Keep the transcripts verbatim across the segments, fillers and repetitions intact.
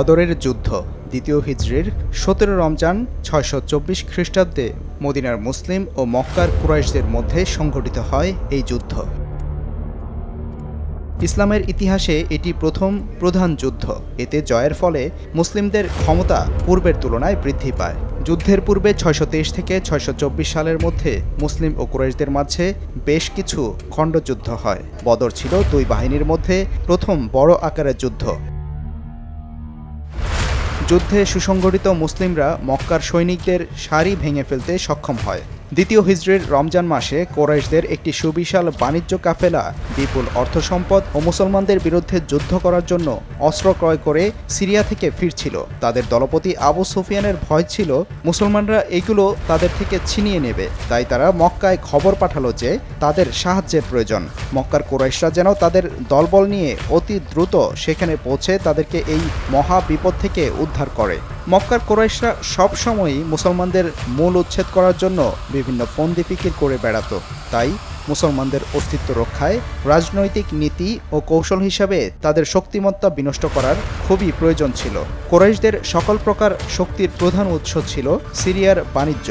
বদরের যুদ্ধ দ্বিতীয় হিজরির সতেরো রমজান ছয়শ চব্বিশ খ্রিস্টাব্দে মদিনার মুসলিম ও মক্কার কুরাইশদের মধ্যে সংঘটিত হয় এই যুদ্ধ। ইসলামের ইতিহাসে এটি প্রথম প্রধান যুদ্ধ। এতে জয়ের ফলে মুসলিমদের ক্ষমতা পূর্বের তুলনায় বৃদ্ধি পায়। যুদ্ধের পূর্বে ছয়শ তেইশ থেকে ছয়শ চব্বিশ সালের মধ্যে মুসলিম ও কুরাইশদের মাঝে বেশ কিছু খণ্ডযুদ্ধ হয়। বদর ছিল দুই বাহিনীর মধ্যে প্রথম বড় আকারের যুদ্ধ। যুদ্ধে সুসংগঠিত মুসলিমরা মক্কার সৈনিকদের সারি ভেঙে ফেলতে সক্ষম হয়। দ্বিতীয় হিজরির রমজান মাসে কুরাইশদের একটি সুবিশাল বাণিজ্য কাফেলা বিপুল অর্থসম্পদ ও মুসলমানদের বিরুদ্ধে যুদ্ধ করার জন্য অস্ত্র ক্রয় করে সিরিয়া থেকে ফিরছিল। তাদের দলপতি আবু সুফিয়ানের ভয় ছিল মুসলমানরা এগুলো তাদের থেকে ছিনিয়ে নেবে, তাই তারা মক্কায় খবর পাঠালো যে তাদের সাহায্যের প্রয়োজন। মক্কার কুরাইশরা যেন তাদের দলবল নিয়ে অতি দ্রুত সেখানে পৌঁছে তাদেরকে এই মহা বিপদ থেকে উদ্ধার করে। মক্কার কুরাইশরা সবসময়ই মুসলমানদের মূল উচ্ছেদ করার জন্য বিভিন্ন ফন্দি ফিকির করে বেড়াত। তাই মুসলমানদের অস্তিত্ব রক্ষায় রাজনৈতিক নীতি ও কৌশল হিসাবে তাদের শক্তিমত্তা বিনষ্ট করার খুবই প্রয়োজন ছিল। কুরাইশদের সকল প্রকার শক্তির প্রধান উৎস ছিল সিরিয়ার বাণিজ্য।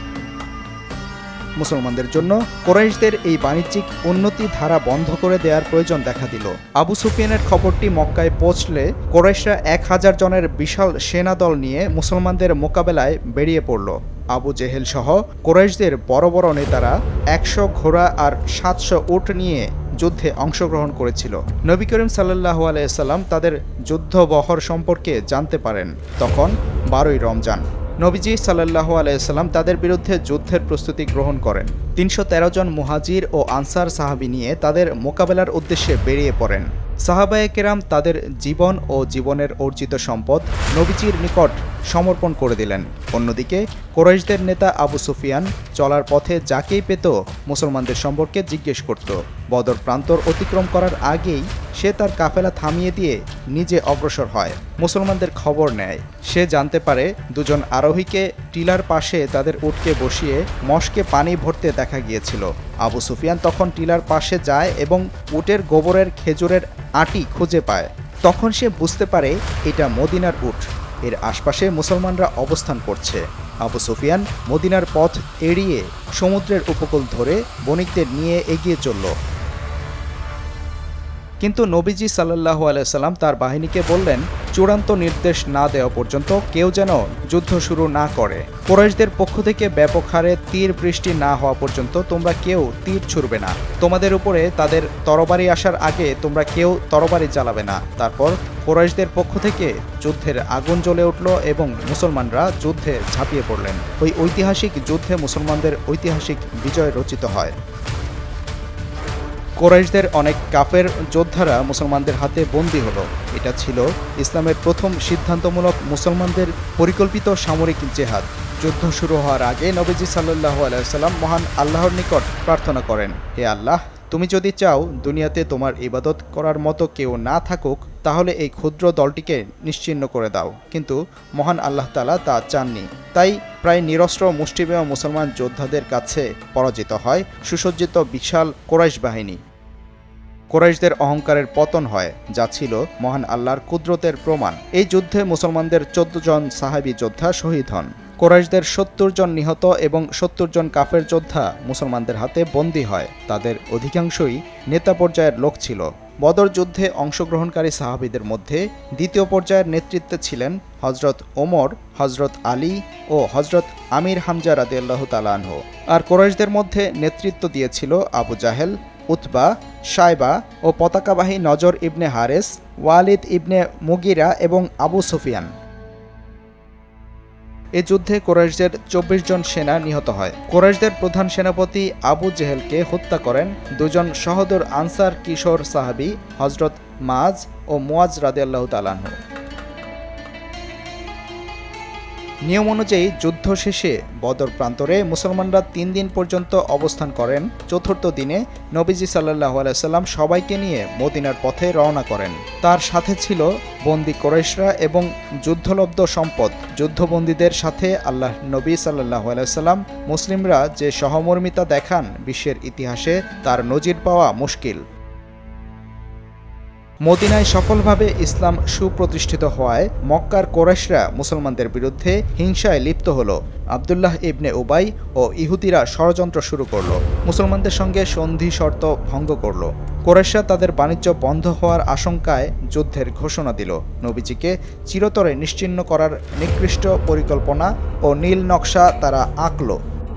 মুসলমানদের জন্য কুরাইশদের এই বাণিজ্যিক উন্নতি ধারা বন্ধ করে দেওয়ার প্রয়োজন দেখা দিল। আবু সুফিয়ানের খবরটি মক্কায় পৌঁছলে কুরাইশরা এক হাজার জনের বিশাল সেনাদল নিয়ে মুসলমানদের মোকাবেলায় বেরিয়ে পড়ল। আবু জেহেল সহ কুরাইশদের বড় বড় নেতারা একশো ঘোড়া আর সাতশো উট নিয়ে যুদ্ধে অংশগ্রহণ করেছিল। নবী করিম সাল্লাল্লাহু আলাইহি সাল্লাম তাদের যুদ্ধবহর সম্পর্কে জানতে পারেন তখন বারোই রমজান। নবীজি সাল্লাল্লাহু আলাইহি সাল্লাম তাদের বিরুদ্ধে যুদ্ধের প্রস্তুতি গ্রহণ করেন। তিনশো তেরো জন মুহাজির ও আনসার সাহাবী নিয়ে তাদের মোকাবেলার উদ্দেশ্যে বেরিয়ে পড়েন। সাহাবায়ে কেরাম তাদের জীবন ও জীবনের অর্জিত সম্পদ নবীজির নিকট সমর্পণ করে দিলেন। অন্যদিকে কুরাইশদের নেতা আবু সুফিয়ান চলার পথে যাকেই পেত মুসলমানদের সম্পর্কে জিজ্ঞেস করত। বদর প্রান্তর অতিক্রম করার আগেই সে তার কাফেলা থামিয়ে দিয়ে নিজে অগ্রসর হয়, মুসলমানদের খবর নেয়। সে জানতে পারে দুজন আরোহীকে টিলার পাশে তাদের উটকে বসিয়ে মশকে পানি ভরতে দেখা গিয়েছিল। আবু সুফিয়ান তখন টিলার পাশে যায় এবং উটের গোবরের খেজুরের আটি খুঁজে পায়। তখন সে বুঝতে পারে এটা মদিনার উট, এর আশপাশে মুসলমানরা অবস্থান করছে। আবু সুফিয়ান মদিনার পথ এড়িয়ে সমুদ্রের উপকূল ধরে বণিকদের নিয়ে এগিয়ে চলল। কিন্তু নবীজি সাল্লাল্লাহু আলাইহি সাল্লাম তার বাহিনীকে বললেন, চূড়ান্ত নির্দেশ না দেওয়া পর্যন্ত কেউ যেন যুদ্ধ শুরু না করে। কুরাইশদের পক্ষ থেকে ব্যাপক হারে তীর বৃষ্টি না হওয়া পর্যন্ত তোমরা কেউ তীর ছুড়বে না। তোমাদের উপরে তাদের তরবারি আসার আগে তোমরা কেউ তরবারি চালাবে না। তারপর কুরাইশদের পক্ষ থেকে যুদ্ধের আগুন জ্বলে উঠল এবং মুসলমানরা যুদ্ধে ঝাঁপিয়ে পড়লেন। ওই ঐতিহাসিক যুদ্ধে মুসলমানদের ঐতিহাসিক বিজয় রচিত হয়। কুরাইশদের অনেক কাফের যোদ্ধারা মুসলমানদের হাতে বন্দী হলো। এটা ছিল ইসলামের প্রথম সিদ্ধান্তমূলক মুসলমানদের পরিকল্পিত সামরিক জেহাদ। যুদ্ধ শুরু হওয়ার আগে নবীজি সাল্লাল্লাহু আলাইহি সাল্লাম মহান আল্লাহর নিকট প্রার্থনা করেন, হে আল্লাহ, তুমি যদি চাও দুনিয়াতে তোমার ইবাদত করার মতো কেউ না থাকুক, তাহলে এই ক্ষুদ্র দলটিকে নিশ্চিহ্ন করে দাও। কিন্তু মহান আল্লাহ তাআলা তা চাননি। তাই প্রায় নিরস্ত্র মুষ্টিমেয় মুসলমান যোদ্ধাদের কাছে পরাজিত হয় সুসজ্জিত বিশাল কুরাইশ বাহিনী। কুরাইশদের অহংকারের পতন হয়, যা ছিল মহান আল্লাহর কুদরতের প্রমাণ। এই যুদ্ধে মুসলমানদের চোদ্দ জন সাহাবী যোদ্ধা শহীদ হন। কুরাইশদের সত্তর জন নিহত এবং সত্তর জন কাফের যোদ্ধা মুসলমানদের হাতে বন্দী হয়। তাদের অধিকাংশই নেতা পর্যায়ের লোক ছিল। বদর যুদ্ধে অংশগ্রহণকারী সাহাবীদের মধ্যে দ্বিতীয় পর্যায়ের নেতৃত্বে ছিলেন হজরত ওমর, হজরত আলী ও হজরত আমির হামজা রাদিয়াল্লাহু তাআলা আনহু। আর কুরাইশদের মধ্যে নেতৃত্ব দিয়েছিল আবু জাহেল, উতবা, শায়বা ও পতাকাবাহী নজর ইবনে হারেস, ওয়ালিদ ইবনে মুগিরা এবং আবু সুফিয়ান। এ যুদ্ধে কুরাইশদের চব্বিশ জন সেনা নিহত হয়। কুরাইশদের প্রধান সেনাপতি আবু জেহেলকে হত্যা করেন দুজন সহদর আনসার কিশোর সাহাবী হজরত মাজ ও মুয়াজ রাদিয়াল্লাহু তাআলা আনহু। নিয়ম অনুযায়ী যুদ্ধ শেষে বদর প্রান্তরে মুসলমানরা তিন দিন পর্যন্ত অবস্থান করেন। চতুর্থ দিনে নবীজি সাল্লাল্লাহু আলাইহি সাল্লাম সবাইকে নিয়ে মদিনার পথে রওনা করেন। তার সাথে ছিল বন্দী কুরাইশরা এবং যুদ্ধলব্ধ সম্পদ। যুদ্ধবন্দীদের সাথে আল্লাহ নবী সাল্লাল্লাহু আলাইহি সাল্লাম মুসলিমরা যে সহমর্মিতা দেখান, বিশ্বের ইতিহাসে তার নজির পাওয়া মুশকিল। মদিনায় সফলভাবে ইসলাম সুপ্রতিষ্ঠিত হওয়ায় মক্কার কোরাইশরা মুসলমানদের বিরুদ্ধে হিংসায় লিপ্ত হল। আবদুল্লাহ ইবনে উবাই ও ইহুদিরা ষড়যন্ত্র শুরু করল, মুসলমানদের সঙ্গে সন্ধি শর্ত ভঙ্গ করল। কোরাইশরা তাদের বাণিজ্য বন্ধ হওয়ার আশঙ্কায় যুদ্ধের ঘোষণা দিল। নবীজিকে চিরতরে নিশ্চিহ্ন করার নিকৃষ্ট পরিকল্পনা ও নীল নকশা তারা আঁকল।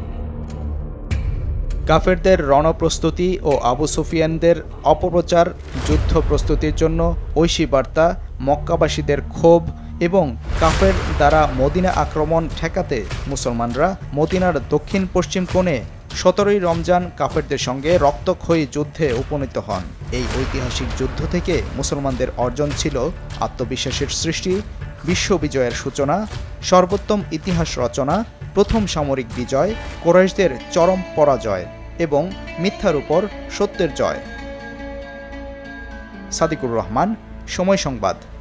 কাফেরদের রণপ্রস্তুতি ও আবু সুফিয়ানদের অপপ্রচার, যুদ্ধ প্রস্তুতির জন্য ঐশী বার্তা, মক্কাবাসীদের ক্ষোভ এবং কাফের দ্বারা মদিনা আক্রমণ ঠেকাতে মুসলমানরা মদিনার দক্ষিণ পশ্চিম কোণে সতেরোই রমজান কাফেরদের সঙ্গে রক্তক্ষয়ী যুদ্ধে উপনীত হন। এই ঐতিহাসিক যুদ্ধ থেকে মুসলমানদের অর্জন ছিল আত্মবিশ্বাসের সৃষ্টি, বিশ্ব বিজয়ের সূচনা, সর্বোত্তম ইতিহাস রচনা, প্রথম সামরিক বিজয়, কোরাইশদের চরম পরাজয় এবং মিথ্যার উপর সত্যের জয়। সাদিকুর রহমান, সময় সংবাদ।